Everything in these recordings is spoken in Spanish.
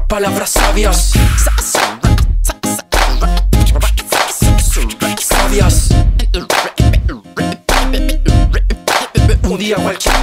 Palabras sabias. Sabias. Un día cualquiera.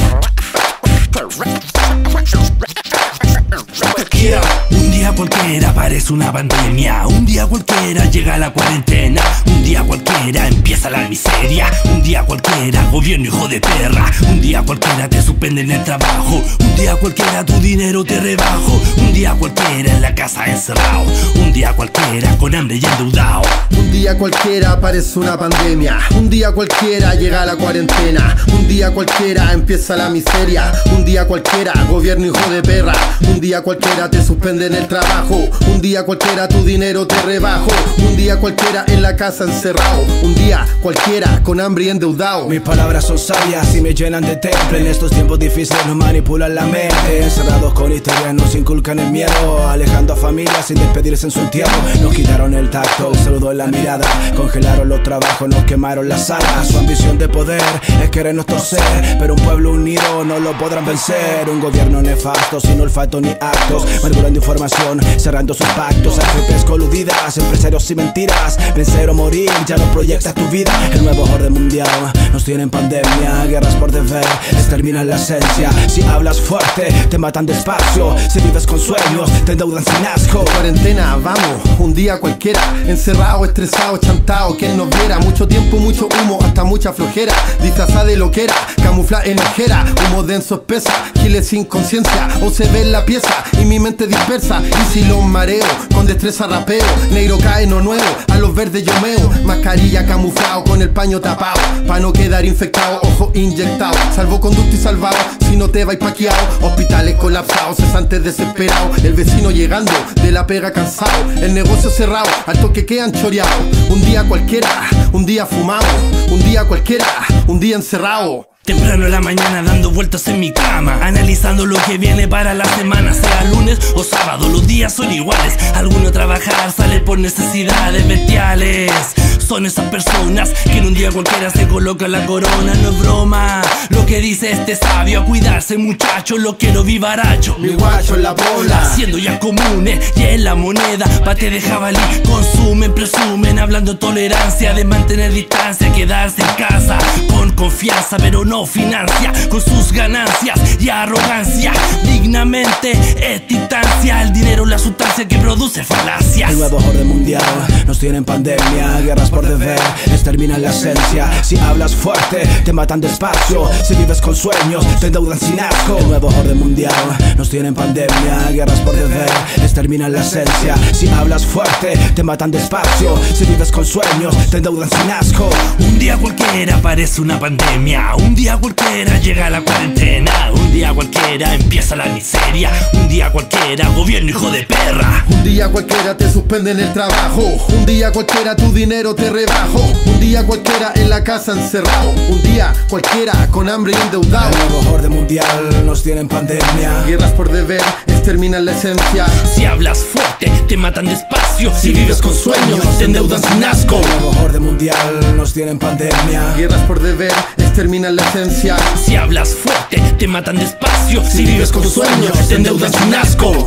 Un día cualquiera parece una pandemia. Un día cualquiera llega la cuarentena. Un día cualquiera empieza la miseria. Un día cualquiera gobierno hijo de perra. Un día cualquiera te suspenden el trabajo. Un día cualquiera tu dinero te rebajo. Un día cualquiera en la casa encerrado. Un día cualquiera con hambre y endeudado. Un día cualquiera parece una pandemia. Un día cualquiera llega la cuarentena. Un día cualquiera empieza la miseria. Un día cualquiera gobierno hijo de perra. Un día cualquiera te suspenden el trabajo. Un día cualquiera tu dinero te rebajo. Un día cualquiera en la casa encerrado. Un día cualquiera con hambre y endeudado. Mis palabras son sabias y me llenan de temple. En estos tiempos difíciles nos manipulan la mente. Encerrados con historias nos inculcan el miedo. Alejando a familias sin despedirse en su tiempo. Nos quitaron el tacto, un saludo en la mirada. Congelaron los trabajos, nos quemaron las alas. Su ambición de poder es querernos torcer. Pero un pueblo unido no lo podrán vencer. Un gobierno nefasto sin olfato ni actos. Manipulando información, cerrando sus pactos. AFPs coludidas, empresarios y mentiras. Vencer o morir, ya no proyectas tu vida. El nuevo orden mundial nos tiene en pandemia. Guerras por deber, exterminan la esencia. Si hablas fuerte, te matan despacio. Si vives con sueños, te endeudan sin asco. Cuarentena, vamos, un día cualquiera. Encerrado, estresado, chantado, quien nos viera. Mucho tiempo, mucho humo, hasta mucha flojera. Disfrazada de loquera, camufla en ojera. Humo denso espesa, giles sin conciencia. O se ve en la pieza y mi mente dispersa. Y si los mareo, con destreza rapeo. Negro cae no nuevo, a los verdes yo meo. Mascarilla camuflado, con el paño tapado. Pa' no quedar infectado, ojo inyectado. Salvoconducto y salvado, si no te vais paqueado. Hospitales colapsados, cesantes desesperados. El vecino llegando, de la pega cansado. El negocio cerrado, al toque quedan choreados. Un día cualquiera, un día fumado. Un día cualquiera, un día encerrado. Temprano en la mañana dando vueltas en mi cama, analizando lo que viene para la semana. Sea lunes o sábado, los días son iguales. Alguno a trabajar sale por necesidades bestiales. Son esas personas que en un día cualquiera se coloca la corona. No es broma lo que dice este sabio. A cuidarse muchachos, lo quiero vivaracho. Mi guacho en la bola, haciendo ya comunes, ya en la moneda. Pate de jabalí, consumen, presumen. Hablando tolerancia, de mantener distancia. Quedarse en casa con confianza, pero no financia con sus ganancias y arrogancia. Dignamente es distancia. El dinero la sustancia que produce falacias. El nuevo orden mundial nos tiene en pandemia. Guerras por deber, exterminan la esencia. Si hablas fuerte, te matan despacio. Si vives con sueños, te endeudan sin asco. El nuevo orden mundial nos tiene en pandemia. Guerras por deber, exterminan la esencia. Si hablas fuerte, te matan despacio. Si vives con sueños, te endeudan sin asco. Un día cualquiera parece una pandemia. Un día cualquiera llega la cuarentena. Un día cualquiera empieza la miseria. Un día cualquiera gobierno hijo de perra. Un día cualquiera te suspenden el trabajo. Un día cualquiera tu dinero te rebajo. Un día cualquiera en la casa encerrado. Un día cualquiera con hambre y endeudado. El nuevo orden mundial nos tiene en pandemia. Guerras por deber, exterminan la esencia. Si hablas fuerte, te matan despacio. Si vives con sueños, te endeudan sin asco. El nuevo orden mundial nos tiene en pandemia. Guerras por deber, exterminan la esencia. Si hablas fuerte, te matan despacio. Si vives con sueños, te endeudan sin asco.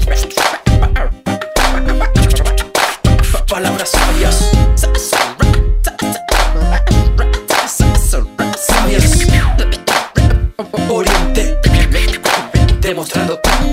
Palabras sabias. Sabias. Oriente. Demostrando